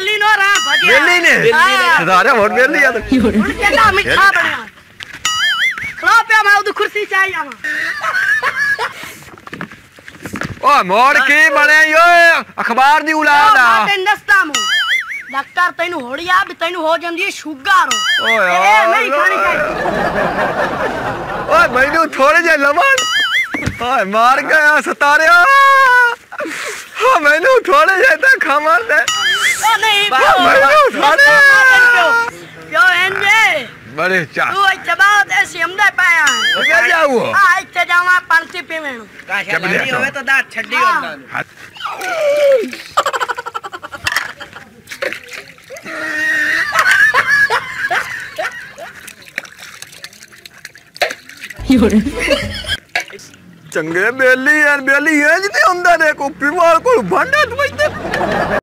बेली no रहा भजिया बेली ने सारे वोट बेली है तो केला मिठा बढ़िया खलो पे मैं उधर कुर्सी चाहिए आवा ओ मोड़ की बने यो अखबार दी उलाद आ नस्ता मु डॉक्टर तैनू होड़िया भी तैनू हो जंदी शुगर ओ यार नहीं खानी चाहिए ओए मैनू थोड़े जे लवन ओए मार गया सतारे हां मैनू थोड़े जे तक खमर दे नहीं मैनू थोड़े क्यों एंजे बड़े चा तू चबात ऐसे हमदे पाया क्या जाऊ हां इथे जावा पांती पीवेणु का शादी होवे तो दांत छड्डी होता चंगे बेली यार बेली है जिते अंदर है को पीवाल को भांडा तू